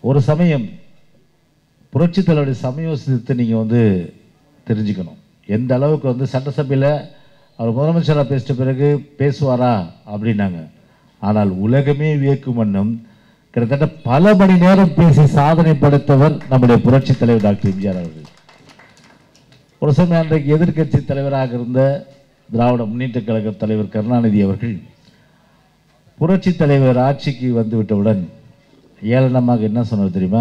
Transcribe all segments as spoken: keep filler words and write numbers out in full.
ஒரு சமயம் புரட்சி தலைவருடைய சமயோசிதத்தை நீங்கள் வந்து தெரிஞ்சுக்கணும். எந்த அளவுக்கு வந்து சட்டசபையில் அவர் முதலமைச்சராக பேசிட்ட பிறகு பேசுவாரா அப்படின்னாங்க. ஆனால் உலகமே வியக்கும் வண்ணம் கிட்டத்தட்ட பல மணி நேரம் பேசி சாதனை படைத்தவர் நம்முடைய புரட்சி தலைவர் டாக்டர் எம்ஜிஆர் அவர்கள். ஒரு சமயம் அன்றைக்கு எதிர்க்கட்சி தலைவராக இருந்த திராவிட முன்னேற்ற கழக தலைவர் கருணாநிதி அவர்கள் புரட்சி தலைவர் ஆட்சிக்கு வந்துவிட்டவுடன் ஏளனமாக என்ன சொன்னார் தெரியுமா?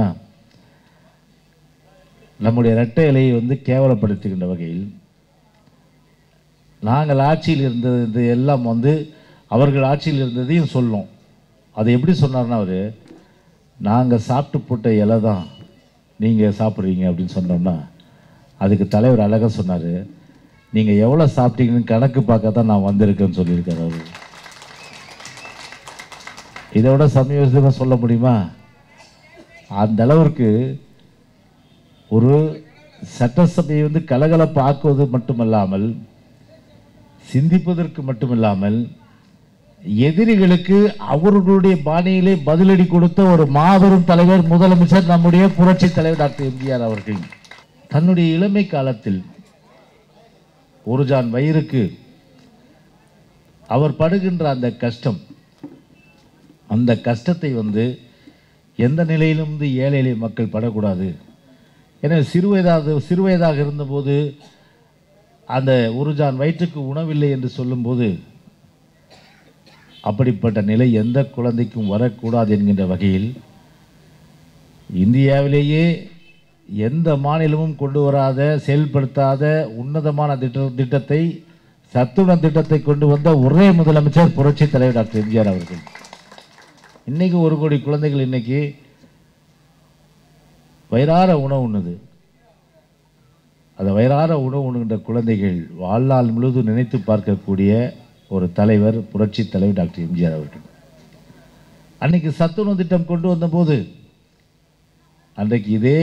நம்முடைய இரட்டை இலையை வந்து கேவலப்படுத்துகின்ற வகையில் நாங்கள் ஆட்சியில் இருந்தது எல்லாம் வந்து அவர்கள் ஆட்சியில் இருந்ததையும் சொல்லும். அது எப்படி சொன்னார்னா, அவர் நாங்கள் சாப்பிட்டு போட்ட இலை தான் நீங்கள் சாப்பிட்றீங்க அப்படின்னு சொன்னோம்னா அதுக்கு தலைவர் அழகாக சொன்னார், நீங்கள் எவ்வளோ சாப்பிட்டீங்கன்னு கணக்கு பார்க்க தான் நான் வந்திருக்கேன்னு சொல்லியிருக்காரு. அவர் இதை விட சமயோசிதமாக சொல்ல முடியுமா? அந்த அளவிற்கு ஒரு சட்டசபையை வந்து கலகலப்பு ஆக்குவது மட்டுமல்லாமல் சிந்திப்பதற்கு மட்டுமில்லாமல் எதிரிகளுக்கு அவர்களுடைய பாணியிலே பதிலடி கொடுத்த ஒரு மாபெரும் தலைவர் முதலமைச்சர் நம்முடைய புரட்சி தலைவர் டாக்டர் எம்ஜிஆர் அவர்கள். தன்னுடைய இளமை காலத்தில் ஒரு ஜான் வயிறுக்கு அவர் படுகின்ற அந்த கஷ்டம், அந்த கஷ்டத்தை வந்து எந்த நிலையிலும் வந்து ஏழை எளிய மக்கள் படக்கூடாது. எனவே சிறுவயதாக சிறுவயதாக இருந்தபோது அந்த ஒரு ஜான் வயிற்றுக்கு உணவில்லை என்று சொல்லும்போது அப்படிப்பட்ட நிலை எந்த குழந்தைக்கும் வரக்கூடாது என்கின்ற வகையில் இந்தியாவிலேயே எந்த மாநிலமும் கொண்டு வராத செயல்படுத்தாத உன்னதமான திட்ட திட்டத்தை சத்துணவு திட்டத்தை கொண்டு வந்த ஒரே முதலமைச்சர் புரட்சி தலைவர் டாக்டர் எம்ஜிஆர் அவர்கள். இன்னைக்கு ஒரு கோடி குழந்தைகள் இன்னைக்கு வயிறார உணவு உண்ணுது. அந்த வயிறார உணவு உண்ணுகின்ற குழந்தைகள் வாழ்நாள் முழுவதும் நினைத்து பார்க்கக்கூடிய ஒரு தலைவர் புரட்சி தலைவர் டாக்டர் எம்ஜிஆர் அவர்கள். அன்னைக்கு சத்துணவு திட்டம் கொண்டு வந்தபோது அன்றைக்கு இதே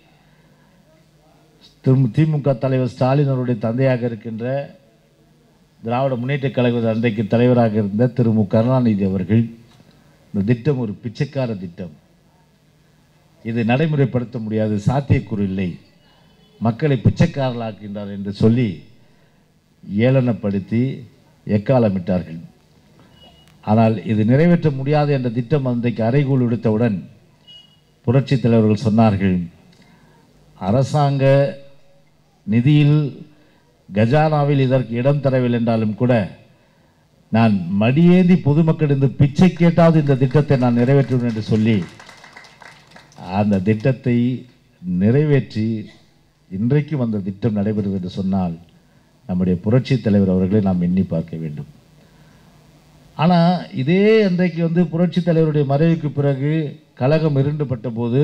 திமுக தலைவர் ஸ்டாலின் அவருடைய தந்தையாக இருக்கின்ற திராவிட முன்னேற்ற கழக அன்றைக்கு தலைவராக இருந்த திரு மு கருணாநிதி அவர்கள் இந்த திட்டம் ஒரு பிச்சைக்கார திட்டம், இது நடைமுறைப்படுத்த முடியாது, சாத்தியக்கூறு இல்லை, மக்களை பிச்சைக்காரர்களாக்கின்றார் என்று சொல்லி ஏளனப்படுத்தி எக்காலமிட்டார்கள். ஆனால் இது நிறைவேற்ற முடியாது என்ற திட்டம் அன்றைக்கு அறைகூல் விடுத்தவுடன் புரட்சி தலைவர்கள் சொன்னார்கள், அரசாங்க நிதியில் கஜானாவில் இதற்கு இடம் தரவில்லை என்றாலும் கூட நான் மடியேந்தி பொதுமக்களிருந்து பிச்சை கேட்டாவது இந்த திட்டத்தை நான் நிறைவேற்றுவேன் என்று சொல்லி அந்த திட்டத்தை நிறைவேற்றி இன்றைக்கும் அந்த திட்டம் நடைபெறுவது என்று சொன்னால் நம்முடைய புரட்சி தலைவர் அவர்களை நாம் எண்ணி பார்க்க வேண்டும். ஆனால் இதே அன்றைக்கு வந்து புரட்சி தலைவருடைய மறைவுக்கு பிறகு கழகம் இருண்டுபட்ட போது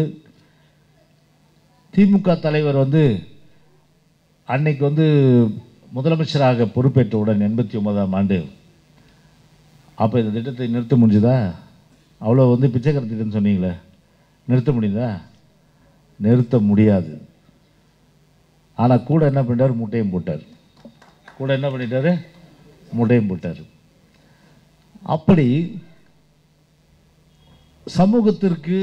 திமுக தலைவர் வந்து அன்னைக்கு வந்து முதலமைச்சராக பொறுப்பேற்றவுடன் எண்பத்தி ஒன்பதாம் ஆண்டு அப்போ இந்த திட்டத்தை நிறுத்த முடிஞ்சுதா? அவ்வளோ வந்து பிச்சைக்கார திட்டம்னு சொன்னீங்களே, நிறுத்த முடியுதா? நிறுத்த முடியாது. ஆனால் கூட என்ன பண்ணிட்டார்? மூட்டையும் போட்டார். கூட என்ன பண்ணிட்டாரு? மூட்டையும் போட்டார். அப்படி சமூகத்திற்கு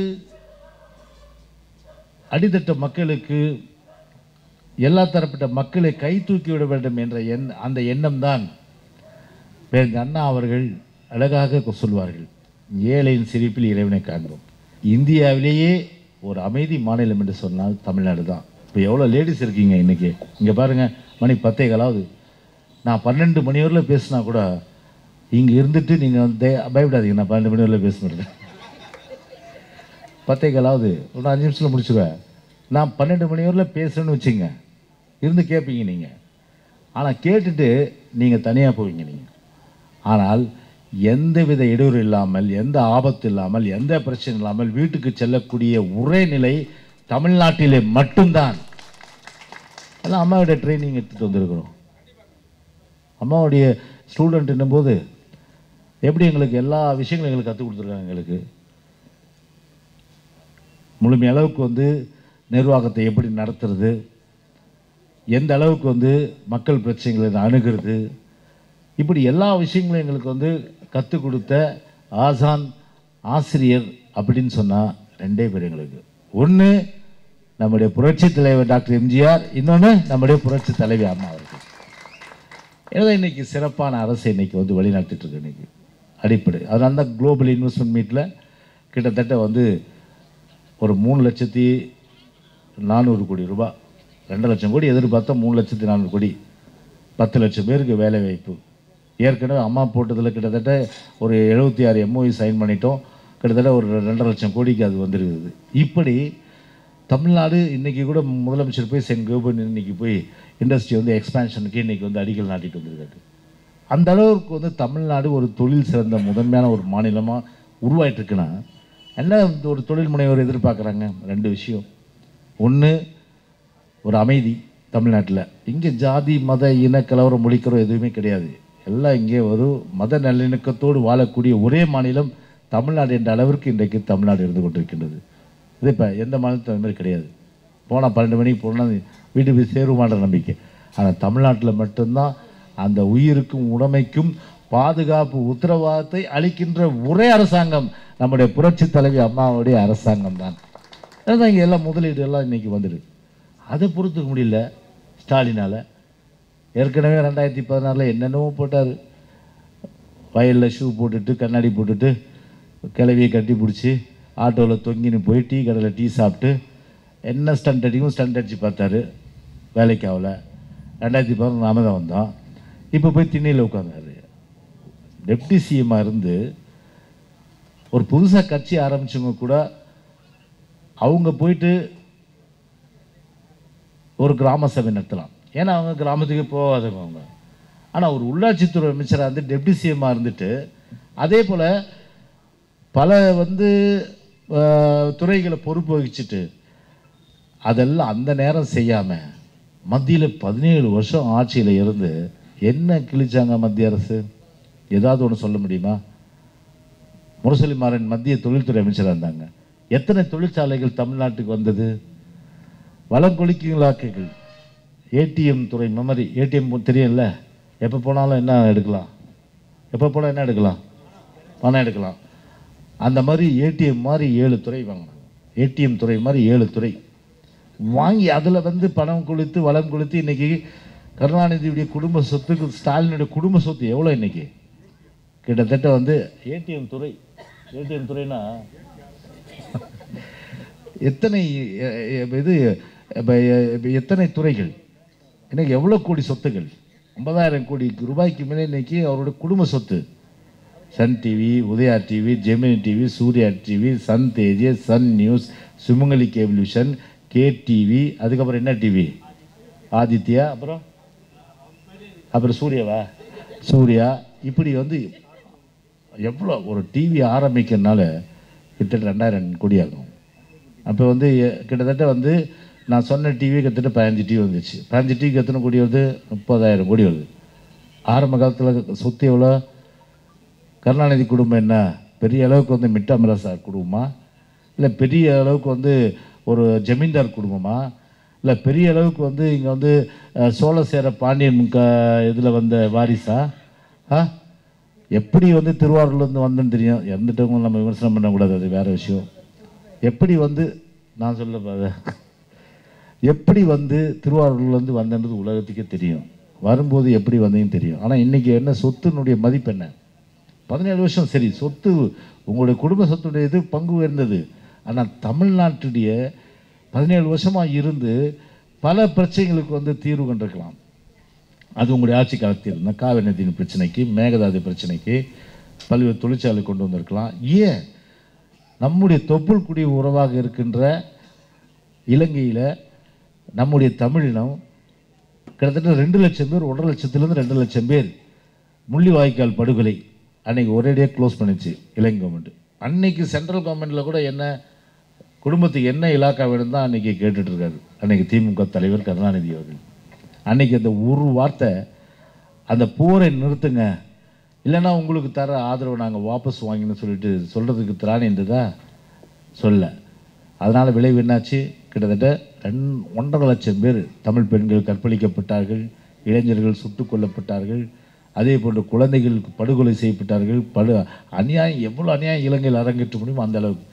அடித்தட்ட மக்களுக்கு எல்லா தரப்பட்ட மக்களை கை தூக்கி விட வேண்டும் என்ற எண் அந்த எண்ணம் தான் பேரறிஞர் அண்ணா அவர்கள் அழகாக சொல்வார்கள், ஏழையின் சிரிப்பில் இறைவனை காண்போம். இந்தியாவிலேயே ஒரு அமைதி மாநிலம் என்று சொன்னால் தமிழ்நாடு தான். இப்போ எவ்வளோ லேடிஸ் இருக்கீங்க இன்றைக்கி, இங்கே பாருங்கள், மணி பத்தே காலாவது. நான் பன்னெண்டு மணி வரையில் பேசினா கூட இங்கே இருந்துட்டு நீங்கள் வந்து பயப்படாதீங்க, நான் பன்னெண்டு மணி வரையில் பேச மாட்டேன், பத்தே காலாவது ஒரு அஞ்சு நிமிஷத்தில் முடிச்சுடுவேன். நான் பன்னெண்டு மணி வரையில் பேசுகிறேன்னு வச்சுங்க, இருந்து கேட்பீங்க நீங்கள். ஆனால் கேட்டுட்டு நீங்கள் தனியாக போவீங்க நீங்கள். ஆனால் எந்தவித இடையூறு இல்லாமல், எந்த ஆபத்து இல்லாமல், எந்த பிரச்சனை இல்லாமல் வீட்டுக்கு செல்லக்கூடிய ஒரே நிலை தமிழ்நாட்டிலே மட்டும்தான். எல்லாம் அம்மாவுடைய ட்ரைனிங் எடுத்துகிட்டு வந்திருக்கிறோம். அம்மாவுடைய ஸ்டூடெண்ட் என்னும்போது எப்படி எங்களுக்கு எல்லா விஷயங்களும் எங்களுக்கு கற்றுக் கொடுத்துருக்காங்க. எங்களுக்கு முழுமை அளவுக்கு வந்து நிர்வாகத்தை எப்படி நடத்துறது, எந்த அளவுக்கு வந்து மக்கள் பிரச்சனைகளை அணுகிறது, இப்படி எல்லா விஷயங்களும் எங்களுக்கு வந்து கற்றுக் கொடுத்த ஆசான் ஆசிரியர் அப்படின்னு சொன்னால் ரெண்டே பேர் எங்களுக்கு. ஒன்று நம்முடைய புரட்சி தலைவர் டாக்டர் எம்ஜிஆர், இன்னொன்று நம்முடைய புரட்சி தலைவி அம்மா அவர்கள். ஏதோ இன்னைக்கு சிறப்பான அரசை இன்னைக்கு வந்து வழிநடத்திட்டு இருக்கு இன்னைக்கு அடிப்படை. அதனால தான் குளோபல் இன்வெஸ்ட்மெண்ட் மீட்டில் கிட்டத்தட்ட வந்து ஒரு மூணு லட்சத்தி நானூறு கோடி ரூபாய், ரெண்டு லட்சம் கோடி எதிர்பார்த்தா மூணு லட்சத்தி நானூறு கோடி, பத்து லட்சம் பேருக்கு வேலை வாய்ப்பு. ஏற்கனவே அம்மா போட்டதில் கிட்டத்தட்ட ஒரு எழுபத்தி ஆறு எம்ஓஇ சைன் பண்ணிட்டோம். கிட்டத்தட்ட ஒரு ரெண்டரை லட்சம் கோடிக்கு அது வந்துருக்குது. இப்படி தமிழ்நாடு இன்றைக்கி கூட முதலமைச்சர் போய் சென்ட் கோபன் இன்னைக்கு போய் இண்டஸ்ட்ரி வந்து எக்ஸ்பேன்ஷனுக்கு இன்றைக்கி வந்து அடிக்கல் நாட்டிட்டு வந்திருக்காரு. அந்த அளவுக்கு வந்து தமிழ்நாடு ஒரு தொழில் சிறந்த முதன்மையான ஒரு மாநிலமாக உருவாயிட்டுருக்குன்னா என்ன ஒரு தொழில் முனைவர் எதிர்பார்க்குறாங்க? ரெண்டு விஷயம். ஒன்று, ஒரு அமைதி தமிழ்நாட்டில். இங்கே ஜாதி மத இன கலவரம் மொழிக்கிறோம் எதுவுமே கிடையாது. எல்லாம் இங்கே ஒரு மத நல்லிணக்கத்தோடு வாழக்கூடிய ஒரே மாநிலம் தமிழ்நாடு என்ற அளவிற்கு இன்றைக்கு தமிழ்நாடு இருந்து கொண்டிருக்கின்றது. இது இப்போ எந்த மாநிலத்தில் அது மாதிரி கிடையாது. போனால் பன்னெண்டு மணிக்கு போனால் வீட்டுக்கு போய் சேருமான்ற நம்பிக்கை. ஆனால் தமிழ்நாட்டில் மட்டும்தான் அந்த உயிருக்கும் உடைமைக்கும் பாதுகாப்பு உத்தரவாதத்தை அளிக்கின்ற ஒரே அரசாங்கம் நம்முடைய புரட்சி தலைவி அம்மாவுடைய அரசாங்கம் தான். அதுதான் இங்கே எல்லாம் முதலீடு எல்லாம் இன்றைக்கி வந்துடுது. அதை பொறுத்துக்க முடியல ஸ்டாலினால். ஏற்கனவே ரெண்டாயிரத்தி பதினாறில் என்னென்னவோ போட்டார். வயலில் ஷூ போட்டுட்டு கண்ணாடி போட்டுட்டு கிளவியை கட்டி பிடிச்சி ஆட்டோவில் தொங்கின்னு போய் டீ கடையில் டீ சாப்பிட்டு என்ன ஸ்டண்ட் அடிக்கும் ஸ்டண்ட் அடித்து பார்த்தாரு. வேலைக்கு ஆகல. ரெண்டாயிரத்தி பதினொன்று நாம தான் வந்தோம். இப்போ போய் திண்ணையில் உட்காந்தாரு. டெப்டி சிஎம்மாக இருந்து ஒரு புதுசாக கட்சி ஆரம்பித்தவங்க கூட அவங்க போயிட்டு ஒரு கிராம சபை நடத்தலாம். ஏன்னா அவங்க கிராமத்துக்கு போகாதவங்க அவங்க. ஆனால் ஒரு உள்ளாட்சித்துறை அமைச்சராக இருந்து டெப்டி சிஎம்மாக இருந்துட்டு அதே போல் பல வந்து துறைகளை பொறுப்பு வகிச்சுட்டு அதெல்லாம் அந்த நேரம் செய்யாமல் மத்தியில் பதினேழு வருஷம் ஆட்சியில் இருந்து என்ன கிழிச்சாங்க மத்திய அரசு? ஏதாவது ஒன்று சொல்ல முடியுமா? முரசொலி மாறன் மத்திய தொழில்துறை அமைச்சராக இருந்தாங்க. எத்தனை தொழிற்சாலைகள் தமிழ்நாட்டுக்கு வந்தது? வளம் கொளிக்குங்களாக்குகள். ஏடிஎம் துறை மெமரி, ஏடிஎம் தெரியல, எப்போ போனாலும் என்ன எடுக்கலாம், எப்போ போனால் என்ன எடுக்கலாம், பணம் எடுக்கலாம். அந்த மாதிரி ஏடிஎம் மாதிரி ஏழு துறை வாங்கினாங்க. ஏடிஎம் துறை மாதிரி ஏழு துறை வாங்கி அதில் வந்து பணம் கொடுத்து வளம் கொடுத்து இன்றைக்கி கருணாநிதியுடைய குடும்ப சொத்துக்கு ஸ்டாலினுடைய குடும்ப சொத்து எவ்வளோ இன்றைக்கி? கிட்டத்தட்ட வந்து ஏடிஎம் துறை, ஏடிஎம் துறைனா எத்தனை இது, எத்தனை துறைகள், இன்னைக்கு எவ்வளோ கோடி சொத்துகள்? ஐம்பதாயிரம் கோடி ரூபாய்க்கு மேலே இன்னைக்கு அவருடைய குடும்ப சொத்து. Sun TV, Udaya TV, Gemini TV, Surya TV, Sun Tejas, Sun news, Sumangali cable vision, K TV, அதுக்கப்புறம் என்ன டிவி, ஆதித்யா, அப்புறம் அப்புறம் சூர்யாவா, சூர்யா. இப்படி வந்து எவ்வளோ ஒரு டிவி ஆரம்பிக்கிறதுனால கிட்டத்தட்ட ரெண்டாயிரம் கோடி ஆகும். அப்போ வந்து கிட்டத்தட்ட வந்து நான் சொன்ன டிவி கிட்டத்தட்ட பதினஞ்சு டிவி வந்துச்சு. பதினஞ்சு டிவிக்கு எத்தனை கோடி வருது? முப்பதாயிரம் கோடி வருது. ஆரம்ப காலத்தில் சொத்து எவ்வளோ? கருணாநிதி குடும்பம் என்ன பெரிய அளவுக்கு வந்து மிட்டா மிராசார் குடும்பமா, இல்லை பெரிய அளவுக்கு வந்து ஒரு ஜமீன்தார் குடும்பமா, இல்லை பெரிய அளவுக்கு வந்து இங்கே வந்து சோழ சேர பாண்டியன் க இதில் வந்த வாரிசா? ஆ எப்படி வந்து திருவாரூர்லேருந்து வந்தேன்னு தெரியும். இறந்துட்டவங்க நம்ம விமர்சனம் பண்ணக்கூடாது, அது வேறு விஷயம். எப்படி வந்து நான் சொல்ல எப்படி வந்து திருவாரூர்லேருந்து வந்தேன்றது உலகத்துக்கே தெரியும். வரும்போது எப்படி வந்தீங்கன்னு தெரியும். ஆனால் இன்றைக்கி என்ன சொத்துனுடைய மதிப்பு என்ன? பதினேழு வருஷம் சரி, சொத்து உங்களுடைய குடும்ப சொத்துடைய இது பங்கு உயர்ந்தது. ஆனால் தமிழ்நாட்டுடைய பதினேழு வருஷமாக இருந்து பல பிரச்சனைகளுக்கு வந்து தீர்வு கண்டிருக்கலாம். அது உங்களுடைய ஆட்சி காலத்தில் இருந்தால் காவிரி நதியின் பிரச்சனைக்கு, மேகதாது பிரச்சனைக்கு, பல்வேறு தொழிற்சாலை கொண்டு வந்திருக்கலாம். ஏன் நம்முடைய தொப்புள் குடி உறவாக இருக்கின்ற இலங்கையில் நம்முடைய தமிழினம் கிட்டத்தட்ட ரெண்டு லட்சம் பேர், ஒன்றரை லட்சத்துலேருந்து ரெண்டு லட்சம் பேர் முள்ளிவாய்க்கால் படுகொலை அன்றைக்கி ஒரேடியாக க்ளோஸ் பண்ணிச்சு இலங்கை கவர்மெண்ட். அன்றைக்கி சென்ட்ரல் கவர்மெண்ட்டில் கூட என்ன குடும்பத்துக்கு என்ன இலாக்கா வேணும் தான் அன்றைக்கி கேட்டுட்ருக்காரு அன்றைக்கி திமுக தலைவர் கருணாநிதி அவர்கள். அன்றைக்கி அந்த ஒரு வார்த்தை, அந்த போரை நிறுத்துங்க, இல்லைன்னா உங்களுக்கு தர ஆதரவு நாங்கள் வாபஸ் வாங்கின்னு சொல்லிட்டு சொல்கிறதுக்கு திராணி இருந்ததா? சொல்ல. அதனால் விளைவு என்னாச்சு? கிட்டத்தட்ட ரெண் ஒன்றரை லட்சம் பேர் தமிழ் பெண்கள் கற்பழிக்கப்பட்டார்கள், இளைஞர்கள் சுட்டுக் கொல்லப்பட்டார்கள், அதே போன்று குழந்தைகள் படுகொலை செய்யப்பட்டார்கள். படு அநியாயம், எவ்வளோ அநியாயம் இலங்கையில் அரங்கேற்ற முடியுமோ அந்த அளவுக்கு.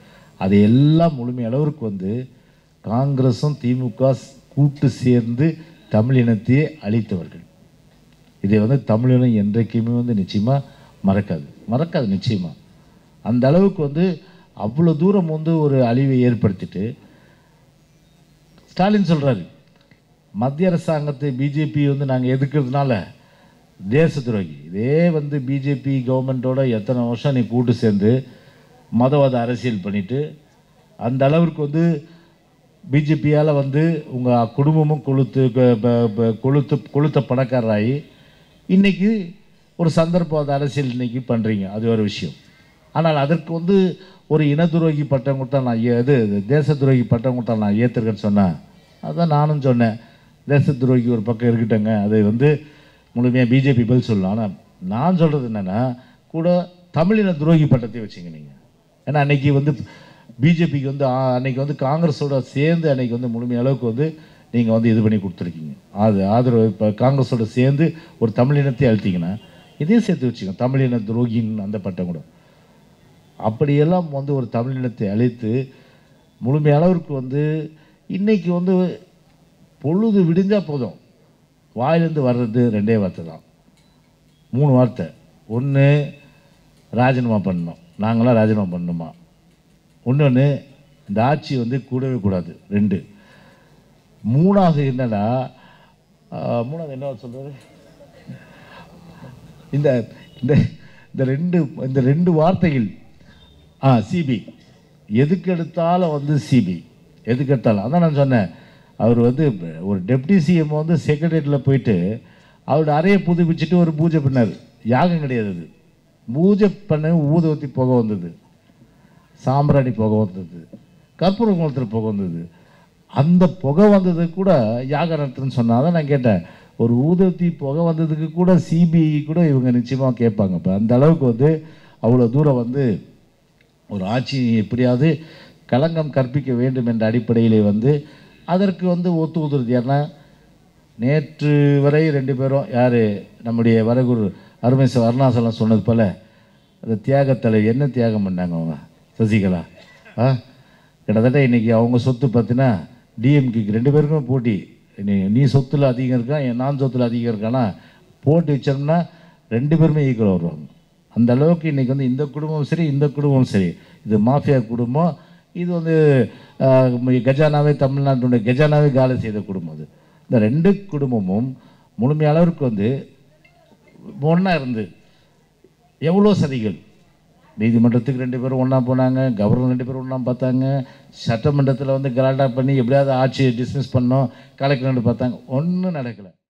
அதையெல்லாம் முழுமையளவிற்கு வந்து காங்கிரஸும் திமுக கூட்டு சேர்ந்து தமிழினத்தையே அழித்தவர்கள். இதை வந்து தமிழினம் என்றைக்குமே வந்து நிச்சயமாக மறக்காது மறக்காது நிச்சயமாக. அந்த அளவுக்கு வந்து அவ்வளோ தூரம் வந்து ஒரு அழிவை ஏற்படுத்திட்டு ஸ்டாலின் சொல்கிறாரு, மத்திய அரசாங்கத்தை பிஜேபி வந்து நாங்கள் எதிர்க்கிறதுனால தேச துரோகி. இதே வந்து பிஜேபி கவர்மெண்ட்டோட எத்தனை வருஷம் நீ கூட்டு சேர்ந்து மதவாத அரசியல் பண்ணிவிட்டு அந்த அளவிற்கு வந்து பிஜேபியால் வந்து உங்கள் குடும்பமும் கொளுத்து கொளுத்து கொளுத்த பணக்காரராகி இன்றைக்கி ஒரு சந்தர்ப்பவாத அரசியல் இன்றைக்கி பண்ணுறீங்க. அது ஒரு விஷயம். ஆனால் அதற்கு வந்து ஒரு இன துரோகி பட்டம் கொடுத்தா நான் எது தேச துரோகி பட்டம் கொடுத்தா நான் ஏற்றுருக்கேன்னு சொன்னேன். அதுதான் நானும் சொன்னேன். தேச துரோகி ஒரு பக்கம் இருக்கட்டங்க, அது வந்து முழுமையாக பிஜேபி பதில் சொல்லலாம். ஆனால் நான் சொல்கிறது என்னென்னா கூட தமிழின துரோகி பட்டத்தை வச்சுங்க நீங்கள். ஏன்னா அன்றைக்கி வந்து பிஜேபிக்கு வந்து அன்றைக்கி வந்து காங்கிரஸோட சேர்ந்து அன்றைக்கி வந்து முழுமைய அளவுக்கு வந்து நீங்கள் வந்து இது பண்ணி கொடுத்துருக்கீங்க. அது ஆதரவு இப்போ காங்கிரஸோட சேர்ந்து ஒரு தமிழினத்தை அழுத்திங்கன்னா இதையும் சேர்த்து வச்சுக்கோங்க, தமிழின துரோகின்னு அந்த பட்டம் கூட. அப்படியெல்லாம் வந்து ஒரு தமிழினத்தை அழித்து முழுமைய அளவிற்கு வந்து இன்றைக்கி வந்து பொழுது விடிஞ்சால் போதும் வாயிலேருந்து வர்றது ரெண்டே வார்த்தை தான், மூணு வார்த்தை. ஒன்று ராஜினாமா பண்ணணும், நாங்களாம் ராஜினாமா பண்ணணுமா. இன்னொன்று இந்த ஆட்சி வந்து கூடவே கூடாது. ரெண்டு. மூணாவது என்னன்னா, மூணாவது என்ன சொல்கிறது, இந்த இந்த ரெண்டு இந்த ரெண்டு வார்த்தைகள். ஆ சிபி எதுக்கு எடுத்தாலும் வந்து சிபி எதுக்கு எடுத்தாலும். அதான் நான் சொன்னேன், அவர் வந்து ஒரு டெப்டி சிஎம் வந்து செக்ரட்டரியேட்டில் போயிட்டு அவரோட அறையை புதுப்பிச்சுட்டு ஒரு பூஜை பண்ணார். யாகம் கிடையாது அது. பூஜை பண்ண ஊதுவத்தி புகை வந்தது, சாம்பிராணி புகை வந்தது, கற்பூர குளத்தில் புகை வந்தது. அந்த புகை வந்தது கூட யாக நடத்துன்னு சொன்னால் தான் நான் கேட்டேன், ஒரு ஊதுவத்தி புகை வந்ததுக்கு கூட சிபிஐ கூட இவங்க நிச்சயமாக கேட்பாங்க. இப்போ அந்த அளவுக்கு வந்து அவ்வளோ தூரம் வந்து ஒரு ஆட்சி எப்படியாவது களங்கம் கற்பிக்க வேண்டும் என்ற அடிப்படையிலே வந்து அதற்கு வந்து ஒத்து ஊதுறது யாருன்னா, நேற்று வரை ரெண்டு பேரும் யார் நம்முடைய வரகுரு அருமை அருணாசலம் சொன்னது போல் அந்த தியாகத்தலை என்ன தியாகம் பண்ணாங்க அவங்க சசிகலா. ஆ கிட்டத்தட்ட இன்றைக்கி அவங்க சொத்து பார்த்தீங்கன்னா டிஎம்கேக்கு ரெண்டு பேருக்கும் போட்டி. நீ நீ சொத்தில் அதிகம் இருக்கான், என் நான் சொத்தில் அதிகம் இருக்கானா போட்டி வச்சோம்னா ரெண்டு பேருமே ஈக்குவல் வருவாங்க. அந்த அளவுக்கு இன்றைக்கி வந்து இந்த குடும்பமும் சரி இந்த குடும்பமும் சரி, இது மாஃபியா குடும்பம், இது வந்து கஜானாவே தமிழ்நாட்டுடைய கஜானாவே காலி செய்த குடும்பம். அது இந்த ரெண்டு குடும்பமும் முழுமைய அளவிற்கு வந்து ஒன்றா இருந்து எவ்வளோ சதிகள். நீதிமன்றத்துக்கு ரெண்டு பேரும் ஒன்றா போனாங்க, கவர்னர் ரெண்டு பேரும் ஒன்றா பார்த்தாங்க, சட்டமன்றத்தில் வந்து கலாட்டா பண்ணி எப்படியாவது ஆட்சியை டிஸ்மிஸ் பண்ணோம், கலெக்டர் பார்த்தாங்க, ஒன்றும் நடக்கலை.